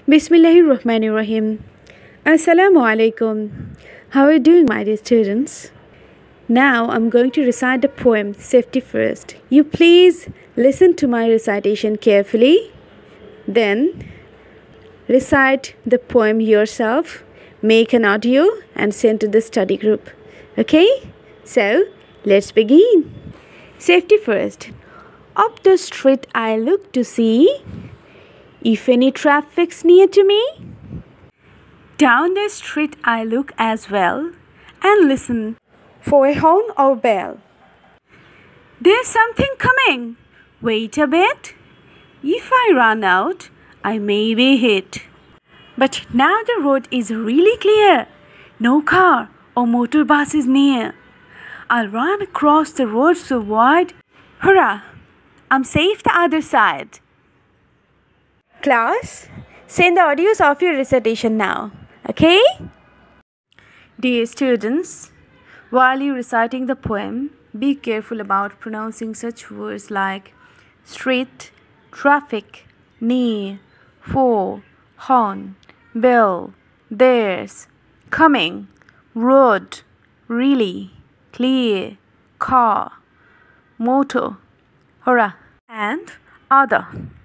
Bismillahirrahmanirrahim. Assalamu alaikum. How are you doing, my dear students? Now I'm going to recite the poem Safety First. You please listen to my recitation carefully. Then recite the poem yourself, make an audio and send to the study group. Okay? So let's begin. Safety first. Up the street I look to see if any traffic's near to me. Down the street I look as well and listen for a horn or bell. There's something coming. Wait a bit. If I run out, I may be hit. But now the road is really clear. No car or motor bus is near. I'll run across the road so wide. Hurrah! I'm safe the other side. Class, send the audios of your recitation now. Okay? Dear students, while you're reciting the poem, be careful about pronouncing such words like street, traffic, near, for, horn, bell, there's, coming, road, really, clear, car, motor, hurrah, and other.